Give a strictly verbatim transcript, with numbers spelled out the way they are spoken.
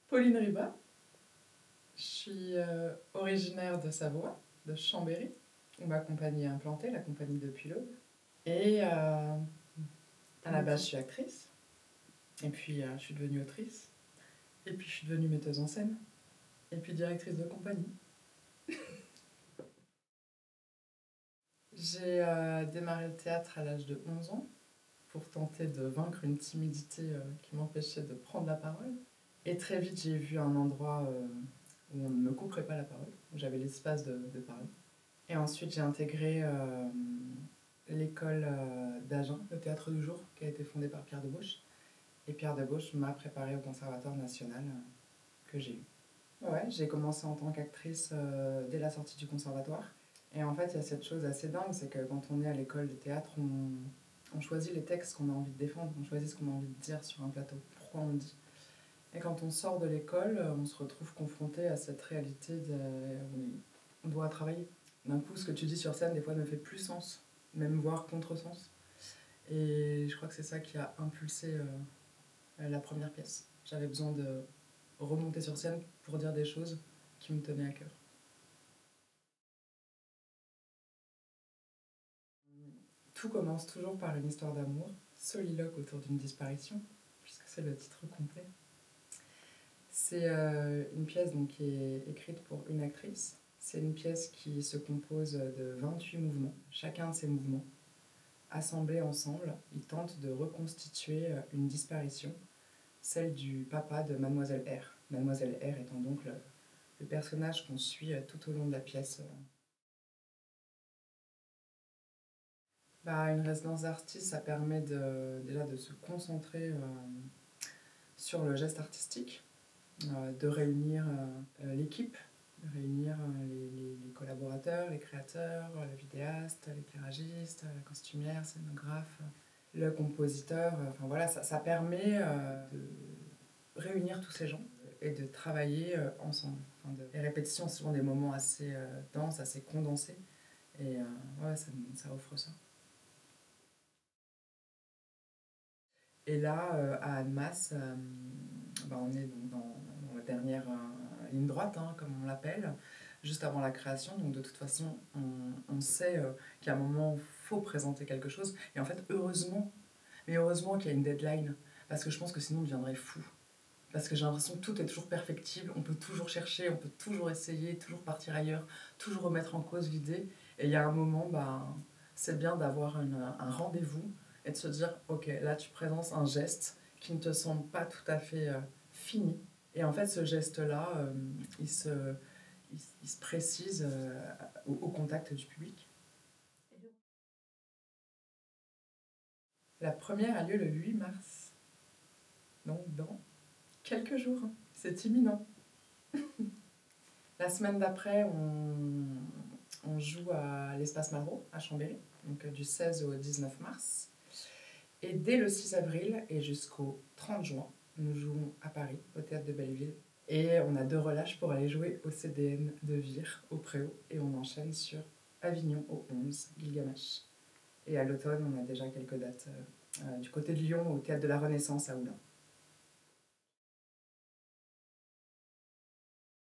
Pauline Riba. Je suis euh, originaire de Savoie, de Chambéry, où ma compagnie est implantée, la compagnie de Pulot. Et euh, à la base, je suis actrice. Et puis, euh, je suis devenue autrice. Et puis, je suis devenue metteuse en scène. Et puis, directrice de compagnie. J'ai euh, démarré le théâtre à l'âge de onze ans pour tenter de vaincre une timidité euh, qui m'empêchait de prendre la parole. Et très vite, j'ai vu un endroit euh, où on ne me couperait pas la parole, où j'avais l'espace de, de parler. Et ensuite, j'ai intégré euh, l'école euh, d'Agen, le théâtre du jour, qui a été fondée par Pierre Debauche. Et Pierre Debauche m'a préparé au Conservatoire national euh, que j'ai eu. Ouais, j'ai commencé en tant qu'actrice euh, dès la sortie du conservatoire. Et en fait, il y a cette chose assez dingue, c'est que quand on est à l'école de théâtre, on, on choisit les textes qu'on a envie de défendre, on choisit ce qu'on a envie de dire sur un plateau, pourquoi on le dit. Et quand on sort de l'école, on se retrouve confronté à cette réalité de... on doit travailler. D'un coup, ce que tu dis sur scène, des fois, ne fait plus sens, même voire contresens. Et je crois que c'est ça qui a impulsé euh, la première pièce. J'avais besoin de remonter sur scène pour dire des choses qui me tenaient à cœur. Tout commence toujours par une histoire d'amour, soliloque autour d'une disparition, puisque c'est le titre complet. C'est euh, une pièce donc, qui est écrite pour une actrice. C'est une pièce qui se compose de vingt-huit mouvements. Chacun de ces mouvements, assemblés ensemble, ils tentent de reconstituer une disparition, celle du papa de Mademoiselle R. Mademoiselle R étant donc le, le personnage qu'on suit tout au long de la pièce. Bah, une résidence d'artiste, ça permet de, déjà de se concentrer euh, sur le geste artistique, euh, de réunir euh, l'équipe, de réunir euh, les, les, les collaborateurs, les créateurs, le vidéaste, l'éclairagiste, la costumière, le scénographe, le compositeur. Enfin voilà, ça, ça permet euh, de réunir tous ces gens et de travailler euh, ensemble. Enfin, de... Les répétitions, c'est souvent des moments assez euh, denses, assez condensés. Et euh, ouais, ça, ça offre ça. Et là, euh, à Annemasse, euh, bah, on est donc dans, dans la dernière euh, ligne droite, hein, comme on l'appelle, juste avant la création. Donc de toute façon, on, on sait euh, qu'à un moment, il faut présenter quelque chose. Et en fait, heureusement, mais heureusement qu'il y a une deadline, parce que je pense que sinon, on deviendrait fou. Parce que j'ai l'impression que tout est toujours perfectible, on peut toujours chercher, on peut toujours essayer, toujours partir ailleurs, toujours remettre en cause l'idée. Et il y a un moment, bah, c'est bien d'avoir un rendez-vous et de se dire, ok, là tu présentes un geste qui ne te semble pas tout à fait euh, fini. Et en fait, ce geste-là, euh, il, se, il, il se précise euh, au, au contact du public. La première a lieu le huit mars, donc dans quelques jours, c'est imminent. La semaine d'après, on, on joue à l'Espace Malraux, à Chambéry, donc du seize au dix-neuf mars. Et dès le six avril et jusqu'au trente juin, nous jouons à Paris, au Théâtre de Belleville. Et on a deux relâches pour aller jouer au C D N de Vire, au Préau. Et on enchaîne sur Avignon, au onze, Gilgamesh. Et à l'automne, on a déjà quelques dates euh, du côté de Lyon, au Théâtre de la Renaissance, à Oulin.